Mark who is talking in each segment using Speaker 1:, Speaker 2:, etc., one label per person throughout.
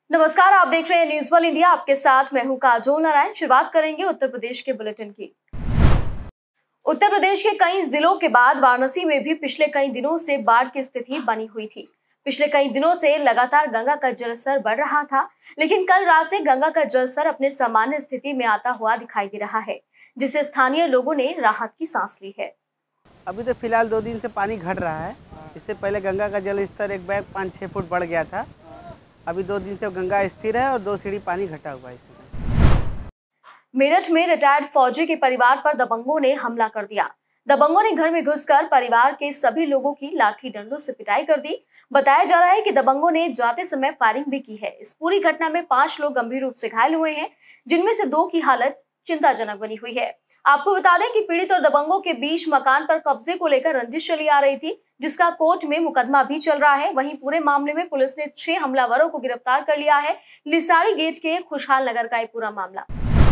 Speaker 1: नमस्कार, आप देख रहे हैं न्यूज वर्ल्ड इंडिया। आपके साथ मैं हूं काजोल नारायण। शुरुआत करेंगे उत्तर प्रदेश के बुलेटिन की। उत्तर प्रदेश के कई जिलों के बाद वाराणसी में भी पिछले कई दिनों से बाढ़ की स्थिति बनी हुई थी। पिछले कई दिनों से लगातार गंगा का जलस्तर बढ़ रहा था, लेकिन कल रात से गंगा का जलस्तर अपने सामान्य स्थिति में आता हुआ दिखाई दे रहा है, जिससे स्थानीय लोगों ने राहत की सांस ली है।
Speaker 2: अभी तो फिलहाल 2 दिन से पानी घट रहा है। इससे पहले गंगा का जल स्तर एक बैग 5-6 फुट बढ़ गया था। अभी 2 दिन से गंगा स्थिर है और 2 सीढ़ी पानी घटा हुआ है।
Speaker 1: मेरठ में रिटायर्ड फौजी के परिवार पर दबंगों ने हमला कर दिया। दबंगों ने घर में घुसकर परिवार के सभी लोगों की लाठी डंडों से पिटाई कर दी। बताया जा रहा है कि दबंगों ने जाते समय फायरिंग भी की है। इस पूरी घटना में 5 लोग गंभीर रूप से घायल हुए हैं, जिनमें से 2 की हालत चिंताजनक बनी हुई है। आपको बता दें कि पीड़ित और दबंगों के बीच मकान पर कब्जे को लेकर रंजिश चली आ रही थी, जिसका कोर्ट में मुकदमा भी चल रहा है। वहीं पूरे मामले में पुलिस ने 6 हमलावरों को गिरफ्तार कर लिया है। लिसाड़ी गेट के खुशहाल नगर का ये पूरा मामला।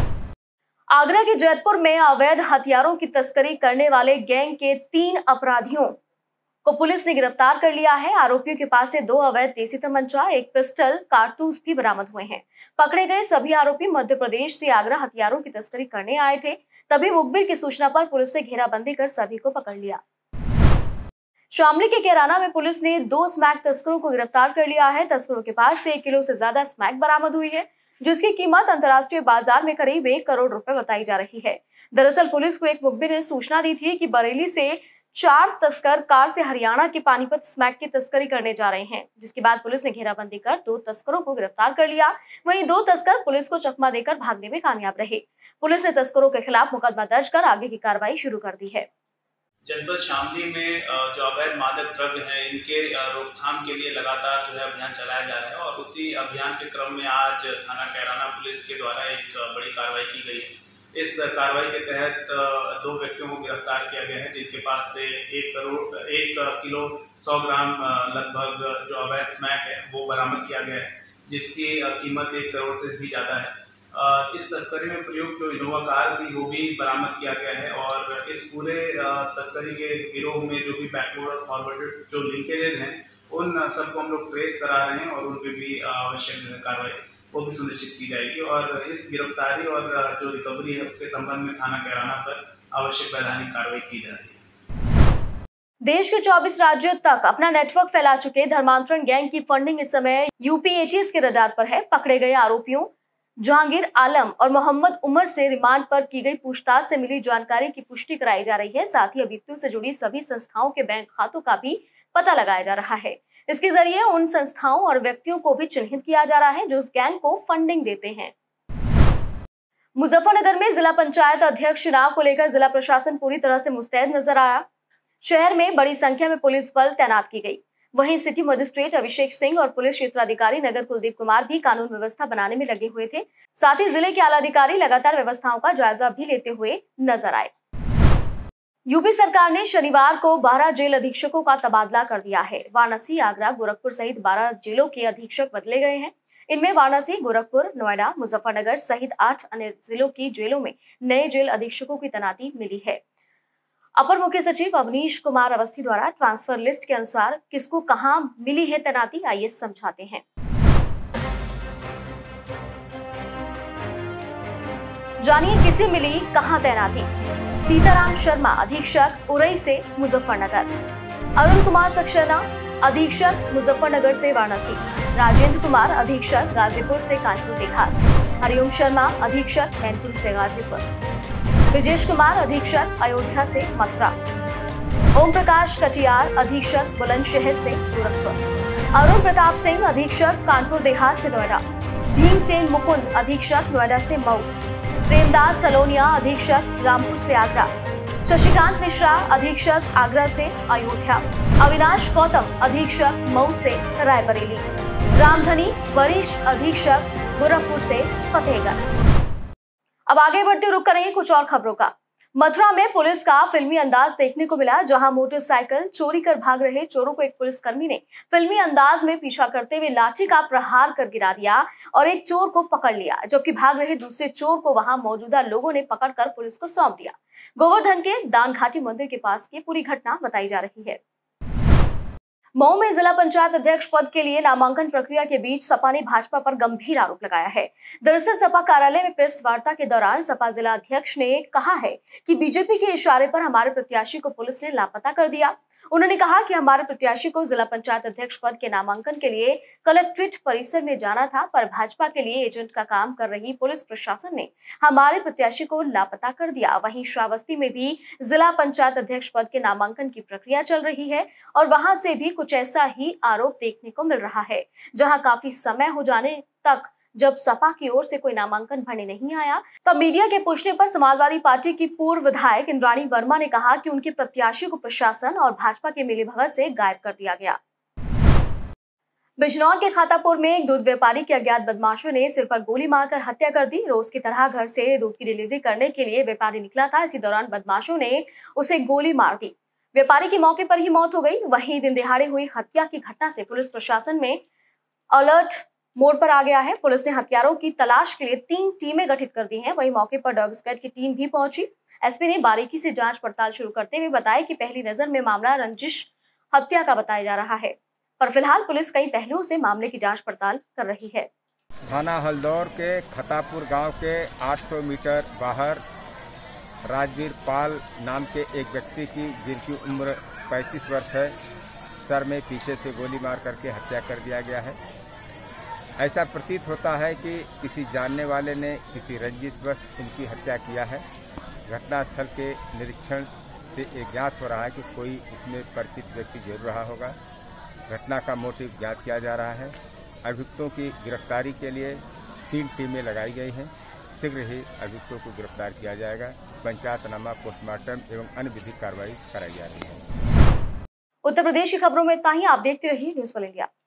Speaker 1: आगरा के जैतपुर में अवैध हथियारों की तस्करी करने वाले गैंग के 3 अपराधियों को पुलिस ने गिरफ्तार कर लिया है। आरोपियों के पास से 2 अवैध देसी तमंचा, 1 पिस्टल, कारतूस भी बरामद हुए हैं। पकड़े गए सभी आरोपी मध्य प्रदेश से आगरा हथियारों की तस्करी करने आए थे। तभी मुखबिर की सूचना पर पुलिस ने घेराबंदी कर सभी को पकड़ लिया। शामली के कैराना में पुलिस ने 2 स्मैक तस्करों को गिरफ्तार कर लिया है। तस्करों के पास से 1 किलो से ज्यादा स्मैक बरामद हुई है, जिसकी कीमत अंतर्राष्ट्रीय बाजार में करीब 1 करोड़ रुपए बताई जा रही है। दरअसल पुलिस को एक मुखबिर ने सूचना दी थी कि बरेली से 4 तस्कर कार से हरियाणा के पानीपत स्मैक की तस्करी करने जा रहे हैं, जिसके बाद पुलिस ने घेराबंदी कर 2 तस्करों को गिरफ्तार कर लिया। वहीं 2 तस्कर पुलिस को चकमा देकर भागने में कामयाब रहे। पुलिस ने तस्करों के खिलाफ मुकदमा दर्ज कर आगे की कार्रवाई शुरू कर दी है।
Speaker 3: जनपद शामली में जो अवैध मादक द्रव्य हैं, इनके रोकथाम के लिए लगातार जो है अभियान चलाया जा रहा है और उसी अभियान के क्रम में आज थाना कैराना पुलिस के द्वारा एक बड़ी कार्रवाई की गई है। इस कार्रवाई के तहत 2 व्यक्तियों को गिरफ्तार किया गया है, जिनके पास से 1 किलो 100 ग्राम लगभग जो अवैध स्मैक है वो बरामद किया गया है, जिसकी कीमत 1 करोड़ से भी ज़्यादा है। इस तस्करी में प्रयुक्त जो इनोवा कार थी वो भी बरामद किया गया है और इस पूरे तस्करी के गिरोह में जो भी बैकवर्ड और फॉरवर्डेड जो लिंकेजेस हैं, उन सबको हम लोग ट्रेस करा रहे हैं और उन पर भी आवश्यक कार्रवाई वो भी सुनिश्चित की जाएगी और इस गिरफ्तारी और जो रिकवरी है उसके संबंध में थाना कैराना पर आवश्यक वैधानिक कार्रवाई की जा रही है।
Speaker 1: देश के 24 राज्यों तक अपना नेटवर्क फैला चुके धर्मांतरण गैंग की फंडिंग इस समय यूपी एटीएस के रडार पर है। पकड़े गए आरोपियों जहांगीर आलम और मोहम्मद उमर से रिमांड पर की गई पूछताछ से मिली जानकारी की पुष्टि कराई जा रही है। साथ ही अभियुक्तों से जुड़ी सभी संस्थाओं के बैंक खातों का भी पता लगाया जा रहा है। इसके जरिए उन संस्थाओं और व्यक्तियों को भी चिन्हित किया जा रहा है जो इस गैंग को फंडिंग देते हैं। मुजफ्फरनगर में जिला पंचायत अध्यक्ष चुनाव को लेकर जिला प्रशासन पूरी तरह से मुस्तैद नजर आया। शहर में बड़ी संख्या में पुलिस बल तैनात की गई। वहीं सिटी मजिस्ट्रेट अभिषेक सिंह और पुलिस क्षेत्राधिकारी नगर कुलदीप कुमार भी कानून व्यवस्था बनाने में लगे हुए थे। साथ ही जिले के आला अधिकारी लगातार व्यवस्थाओं का जायजा भी लेते हुए नजर आए। यूपी सरकार ने शनिवार को 12 जेल अधीक्षकों का तबादला कर दिया है। वाराणसी, आगरा, गोरखपुर सहित 12 जेलों के अधीक्षक बदले गए हैं। इनमें वाराणसी, गोरखपुर, नोएडा, मुजफ्फरनगर सहित 8 अन्य जिलों की जेलों में नए जेल अधीक्षकों की तैनाती मिली है। अपर मुख्य सचिव अवनीश कुमार अवस्थी द्वारा ट्रांसफर लिस्ट के अनुसार किसको कहां मिली है तैनाती, आइए समझाते हैं। जानिए किसे मिली कहां तैनाती। सीताराम शर्मा अधीक्षक उरई से मुजफ्फरनगर, अरुण कुमार सक्सेना अधीक्षक मुजफ्फरनगर से वाराणसी, राजेंद्र कुमार अधीक्षक गाजीपुर से कानपुर देहात, हरिओम शर्मा अधीक्षक मैनपुर से गाजीपुर, ब्रिजेश कुमार अधीक्षक अयोध्या से मथुरा, ओम प्रकाश कटियार अधीक्षक बुलंदशहर से गोरखपुर, अरुण प्रताप सिंह अधीक्षक कानपुर देहात से नोएडा, भीमसेन मुकुंद अधीक्षक नोएडा से मऊ, प्रेमदास सलोनिया अधीक्षक रामपुर से आगरा, शशिकांत मिश्रा अधीक्षक आगरा से अयोध्या, अविनाश गौतम अधीक्षक मऊ से रायबरेली, रामधनी वरिष्ठ अधीक्षक गोरखपुर से फतेहगढ़। अब आगे बढ़ते रुक करेंगे कुछ और खबरों का। मथुरा में पुलिस का फिल्मी अंदाज देखने को मिला, जहां मोटरसाइकिल चोरी कर भाग रहे चोरों को एक पुलिसकर्मी ने फिल्मी अंदाज में पीछा करते हुए लाठी का प्रहार कर गिरा दिया और एक चोर को पकड़ लिया, जबकि भाग रहे दूसरे चोर को वहां मौजूदा लोगों ने पकड़कर पुलिस को सौंप दिया। गोवर्धन के दान घाटी मंदिर के पास की पूरी घटना बताई जा रही है। मऊ में जिला पंचायत अध्यक्ष पद के लिए नामांकन प्रक्रिया के बीच सपा ने भाजपा पर गंभीर आरोप लगाया है। दरअसल सपा कार्यालय में प्रेस वार्ता के दौरान सपा जिला अध्यक्ष ने कहा है कि बीजेपी के इशारे पर हमारे प्रत्याशी को पुलिस ने लापता कर दिया। उन्होंने कहा कि हमारे प्रत्याशी को जिला पंचायत अध्यक्ष पद के नामांकन के लिए कलेक्ट्रेट परिसर में जाना था, पर भाजपा के लिए एजेंट का काम कर रही पुलिस प्रशासन ने हमारे प्रत्याशी को लापता कर दिया। वहीं श्रावस्ती में भी जिला पंचायत अध्यक्ष पद के नामांकन की प्रक्रिया चल रही है और वहां से भी कुछ ऐसा ही आरोप देखने को मिल रहा है, जहां काफी समय हो जाने तक जब सपा की ओर से कोई नामांकन भरने नहीं आया, तब मीडिया के पूछने पर समाजवादी पार्टी की पूर्व विधायक इंद्राणी वर्मा ने कहा कि उनके प्रत्याशी को प्रशासन और भाजपा के मिलीभगत से गायब कर दिया गया। बिजनौर के खातापुर में एक दूध व्यापारी के अज्ञात बदमाशों ने सिर पर गोली मारकर हत्या कर दी। रोज की तरह घर से दूध की डिलीवरी करने के लिए व्यापारी निकला था। इसी दौरान बदमाशों ने उसे गोली मार दी। व्यापारी की मौके पर ही मौत हो गई। वहीं दिन दिहाड़े हुई हत्या की घटना से पुलिस प्रशासन में अलर्ट मोड पर आ गया है। पुलिस ने हत्यारों की तलाश के लिए 3 टीमें गठित कर दी हैं। वहीं मौके पर डॉग स्क्वाड की टीम भी पहुंची। एसपी ने बारीकी से जांच पड़ताल शुरू करते हुए बताया कि पहली नजर में मामला रंजिश हत्या का बताया जा रहा है, पर फिलहाल पुलिस कई पहलुओं से मामले की जांच पड़ताल कर रही है।
Speaker 4: थाना हल्दौर के खतापुर गांव के 800 मीटर बाहर राजवीर पाल नाम के एक व्यक्ति की, जिनकी उम्र 35 वर्ष है, सर में पीछे से गोली मार करके हत्या कर दिया गया है। ऐसा प्रतीत होता है कि किसी जानने वाले ने किसी रंजिशवश इनकी हत्या किया है। घटनास्थल के निरीक्षण से एक ज्ञात हो रहा है कि कोई इसमें परिचित व्यक्ति जरूर रहा होगा। घटना का मोटिव ज्ञात किया जा रहा है। अभियुक्तों की गिरफ्तारी के लिए 3 टीमें लगाई गई हैं। शीघ्र ही अभियुक्तों को गिरफ्तार किया जाएगा। पंचायतनामा, पोस्टमार्टम एवं अन्य विधिक कार्रवाई कराई जा रही है।
Speaker 1: उत्तर प्रदेश की खबरों में इतना ही। आप देखते रहिए न्यूज़ 1 इंडिया।